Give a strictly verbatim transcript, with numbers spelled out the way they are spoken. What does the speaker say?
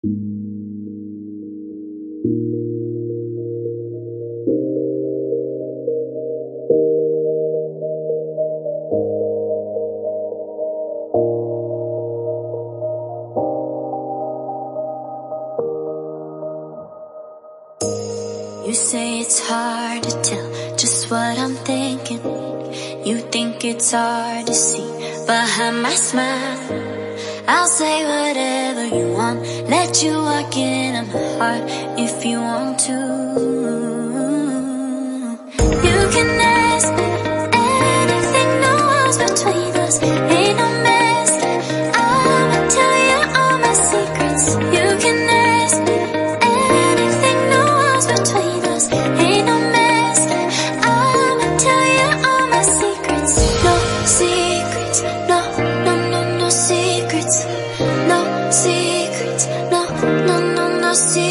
You say it's hard to tell just what I'm thinking. You think it's hard to see behind my smile. I'll say whatever you want, let you walk into my heart if you want to. You can ask me anything, no walls between us, ain't no mask. I'ma tell you all my secrets. You can ask me anything, no walls between us, ain't no mask. I'ma tell you all my secrets. No secrets, no, no, no, no secrets. No secrets, no, no, no, no secrets.